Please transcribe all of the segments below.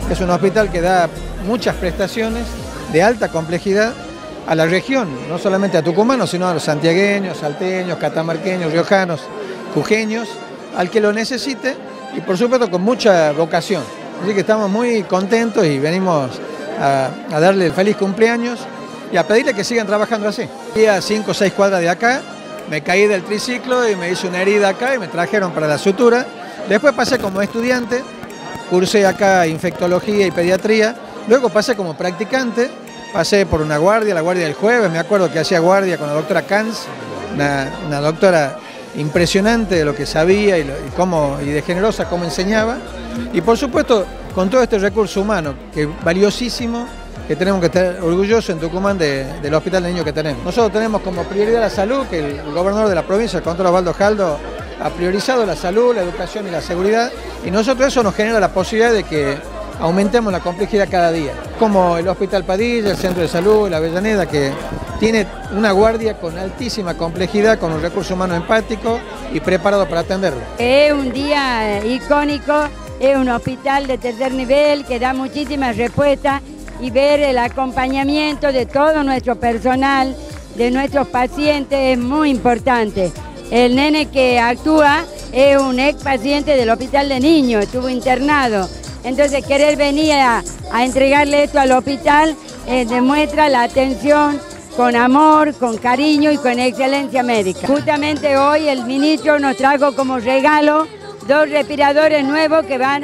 Es un hospital que da muchas prestaciones de alta complejidad a la región, no solamente a tucumanos, sino a los santiagueños, salteños, catamarqueños, riojanos, jujeños, al que lo necesite y por supuesto con mucha vocación. Así que estamos muy contentos y venimos a darle el feliz cumpleaños y a pedirle que sigan trabajando así. A 5 o 6 cuadras de acá, me caí del triciclo y me hice una herida acá y me trajeron para la sutura. Después pasé como estudiante, cursé acá infectología y pediatría, luego pasé como practicante, pasé por una guardia, la guardia del jueves, me acuerdo que hacía guardia con la doctora Kanz, una doctora impresionante de lo que sabía y de generosa cómo enseñaba, y por supuesto con todo este recurso humano que es valiosísimo, que tenemos que estar orgullosos en Tucumán del hospital de niños que tenemos. Nosotros tenemos como prioridad la salud, que el gobernador de la provincia, el doctor Osvaldo Jaldo, ha priorizado la salud, la educación y la seguridad, y nosotros eso nos genera la posibilidad de que aumentemos la complejidad cada día. Como el Hospital Padilla, el Centro de Salud, la Avellaneda, que tiene una guardia con altísima complejidad, con un recurso humano empático y preparado para atenderlo. Es un día icónico, es un hospital de tercer nivel que da muchísimas respuestas y ver el acompañamiento de todo nuestro personal, de nuestros pacientes, es muy importante. El nene que actúa es un ex paciente del hospital de niños, estuvo internado. Entonces querer venir a entregarle esto al hospital demuestra la atención con amor, con cariño y con excelencia médica. Justamente hoy el ministro nos trajo como regalo 2 respiradores nuevos que van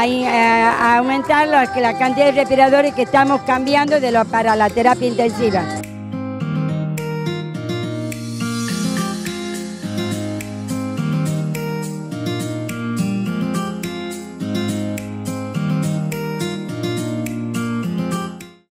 a aumentar la cantidad de respiradores que estamos cambiando para la terapia intensiva.